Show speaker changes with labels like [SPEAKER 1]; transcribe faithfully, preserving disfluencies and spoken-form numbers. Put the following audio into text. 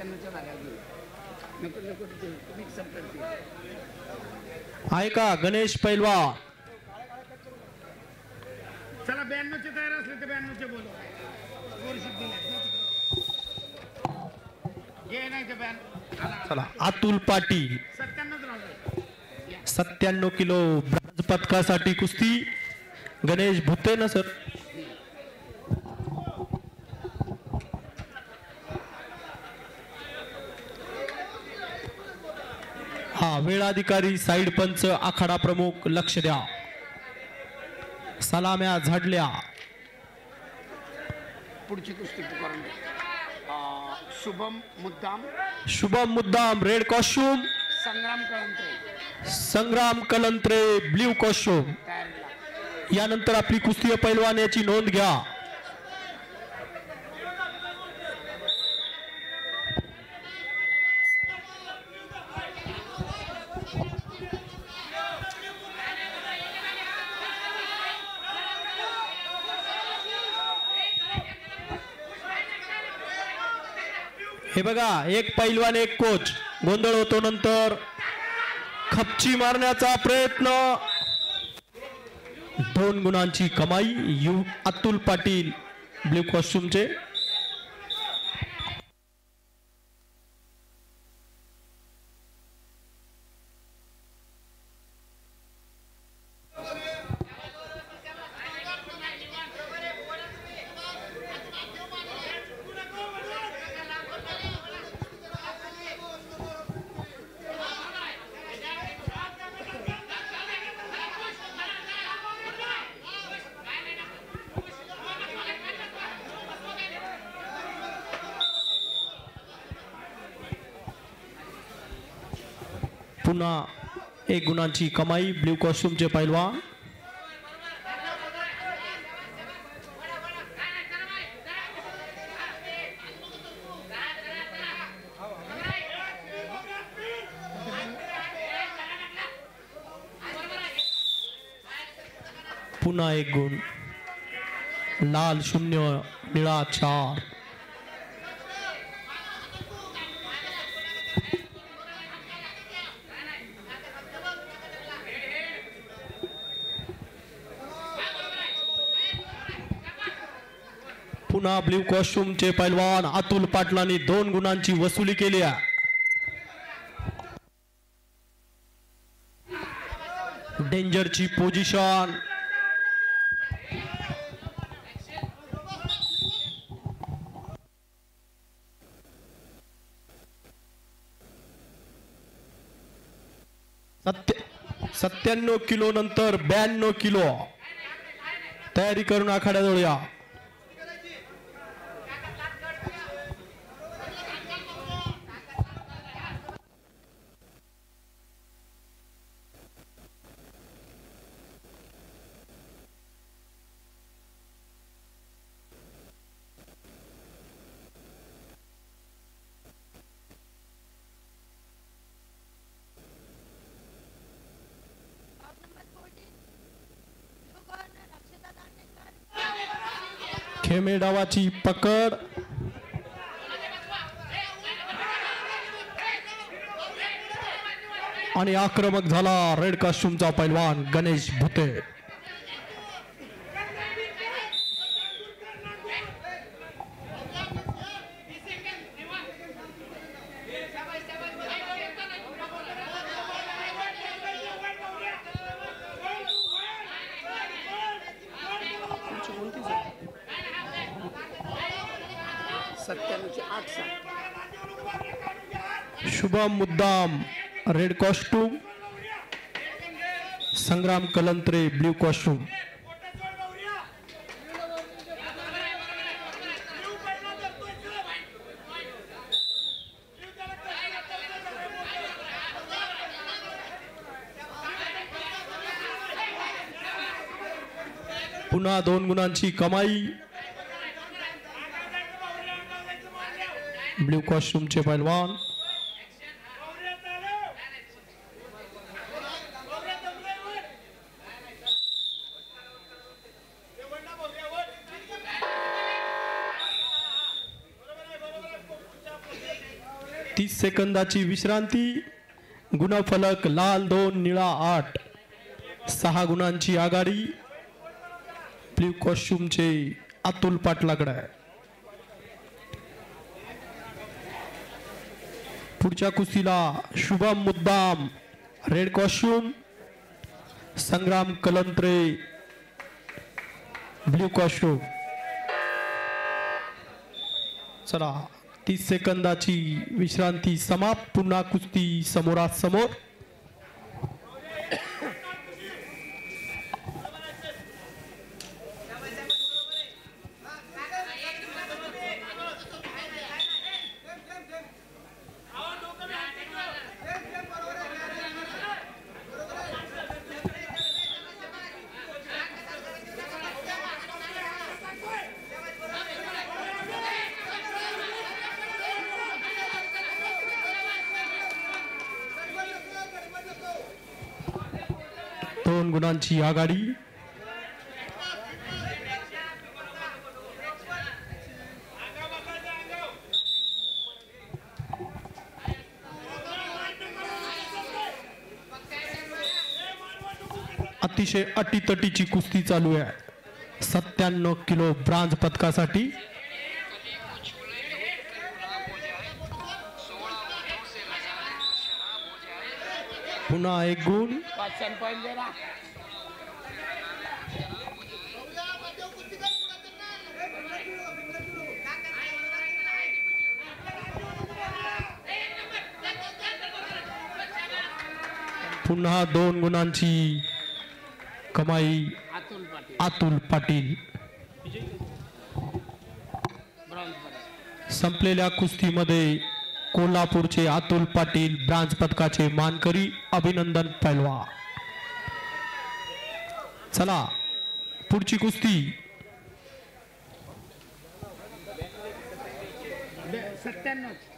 [SPEAKER 1] आहे का गणेश पैलवान?
[SPEAKER 2] चला ब्याण्णवचे तयार असले तर ब्याण्णवचे बोलू.
[SPEAKER 1] चला अतुल पाटील सत्त्याण्णव किलो ब्रॉन्झ पदकासाठी कुस्ती. गणेश भुते ना सर. हा वेळ अधिकारी साइड पंच आखाडा प्रमुख लक्ष द्या. सलाम्या झाडल्या.
[SPEAKER 2] पुढची कुस्ती पुकारून Shubham Muddam.
[SPEAKER 1] Shubham Muddam red costume.
[SPEAKER 2] Sangram Kalantre.
[SPEAKER 1] Sangram Kalantre blue costume. यानंतर आपली कुस्ती पैलवान याची नोंद घ्या. हे बघा एक पैलवान एक कोच. गोंधळ होतो नंतर. खपची मारण्याचा प्रयत्न. दोन गुणांची कमाई यू अतुल पाटील ब्ल्यू कॉस्ट्यूमचे. पुन्हा एक गुणांची कमाई ब्ल्यू कॉस्ट्यूमचे पैलवान. पुन्हा एक गुण. लाल शून्य निळा चार. पुन्हा ब्ल्यू कॉस्ट्यूमचे पैलवान अतुल पाटलांनी दोन गुणांची वसुली केली आहे. डेंजरची पोझिशन. सत्य सत्त्याण्णव किलो नंतर ब्याण्णव किलो. तयारी करून आखाड्याजवळ या. खेमे डावाची पकड. आणि आक्रमक झाला रेड कॉस्ट्यूमचा पैलवान Ganesh Bhute. Shubham Muddam red costume. Sangram Kalantre blue costume. पुन्हा दोन गुणांची कमाई ब्ल्यू कॉस्ट्यूमचे पैलवान. तीस सेकंदाची विश्रांती. गुणफलक लाल दोन निळा आठ. सहा गुणांची आघाडी ब्ल्यू कॉस्ट्युमचे अतुल पाटलाकडे आहे. पुढच्या कुस्तीला Shubham Muddam red costume, Sangram Kalantre blue costume. चला तीस सेकंदाची विश्रांती समाप्त. पुन्हा कुस्ती समोरासमोर. दोन गुणांची आघाडी. अतिशय अटीतटीची कुस्ती चालू आहे. सत्त्याण्णव किलो ब्रांज पदकासाठी. पुन्हा एक गुण. पुन्हा दोन गुणांची कमाई
[SPEAKER 2] अतुल पाटील.
[SPEAKER 1] अतुल पाटील. संपलेल्या कुस्तीमध्ये कोल्हापूरचे अतुल पाटील ब्रांज पदकाचे मानकरी. अभिनंदन पैलवा. चला पुढची कुस्ती.
[SPEAKER 2] सत्त्याण्णव